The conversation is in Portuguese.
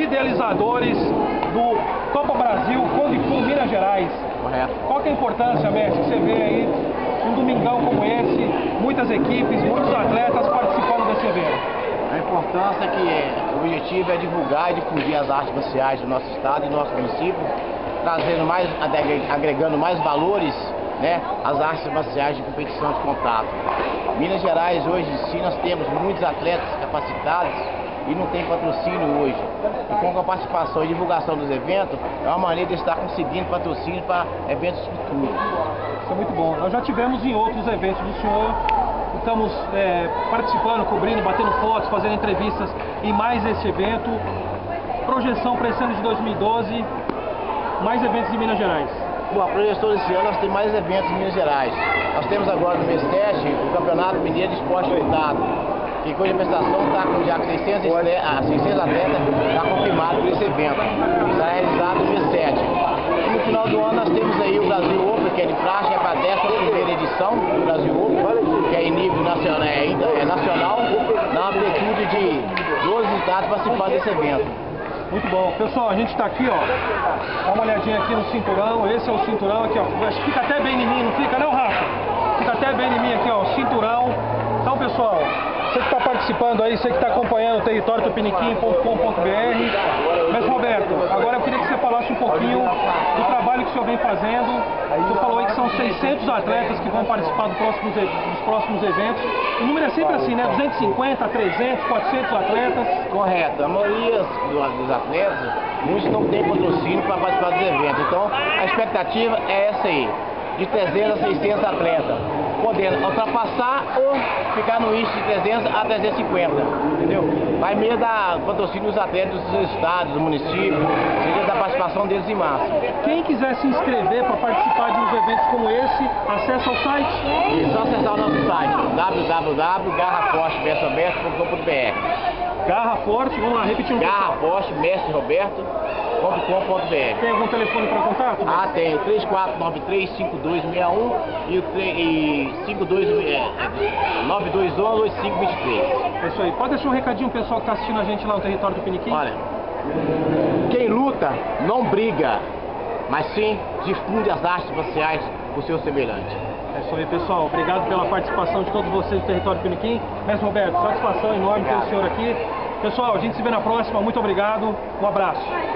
idealizadores do Copa Brasil Kung Fu Minas Gerais. Correto. Qual que é a importância, mestre, que você vê aí um domingão como esse, muitas equipes, muitos atletas participando desse evento? A importância é que o objetivo é divulgar e difundir as artes marciais do nosso estado e do nosso município, trazendo mais, agregando mais valores, né, às artes marciais de competição de contato. Minas Gerais hoje, sim, nós temos muitos atletas capacitados e não tem patrocínio hoje. E com a participação e divulgação dos eventos, é uma maneira de estar conseguindo patrocínio para eventos futuros. Isso é muito bom. Nós já tivemos em outros eventos do senhor, estamos participando, cobrindo, batendo fotos, fazendo entrevistas em mais esse evento. Projeção para esse ano de 2012, mais eventos em Minas Gerais. Bom, a projeção desse ano nós temos mais eventos em Minas Gerais. Nós temos agora no mês 7 o Campeonato Mineiro de Esporte Voltado, que cuja prestação está com já 600 atletas já confirmados por esse evento. Será realizado no mês 7. E no final do ano nós temos aí o Brasil Open, que é de praxe, é para a 11ª edição do Brasil Open, que é em nível nacional, nacional, na amplitude de 12 estados participando desse evento. Muito bom. Pessoal, a gente está aqui, ó, dá uma olhadinha aqui no cinturão, esse é o cinturão aqui, ó, acho que fica até bem em mim, não fica não, Rafa? Fica até bem em mim aqui, ó, o cinturão. Então, pessoal, você que está participando aí, você que está acompanhando o territoriotupiniquim.com.br. Mas, Roberto, agora eu queria que você falasse um pouquinho do trabalho que o senhor vem fazendo. Você falou aí que são 600 atletas que vão participar dos próximos eventos. O número é sempre assim, né? 250, 300, 400 atletas. Correto. A maioria dos atletas, muitos não tem patrocínio para participar dos eventos. Então, a expectativa é essa aí, de 300 a 600 atletas, podendo ultrapassar ou ficar no índice de 300 a 350, entendeu? Vai meio da patrocínio dos atletas dos seus estados, do município, seja da participação deles em massa. Quem quiser se inscrever para participar de uns eventos como esse, acessa o site? É só acessar o nosso site, www.garrafortemestreroberto.com.br. Garra Forte, vamos lá, repetir um pouco. garrafortemestreroberto.com.br. Tem algum telefone para contato? Tem, 3493-5261 e 9211-8523. É isso aí. Pode deixar um recadinho pro pessoal que está assistindo a gente lá no Território Tupiniquim? Olha, quem luta não briga, mas sim difunde as artes marciais com seu semelhante. É isso aí, pessoal. Obrigado pela participação de todos vocês do Território Tupiniquim. Mestre Roberto, satisfação enorme ter o senhor aqui. Pessoal, a gente se vê na próxima. Muito obrigado. Um abraço.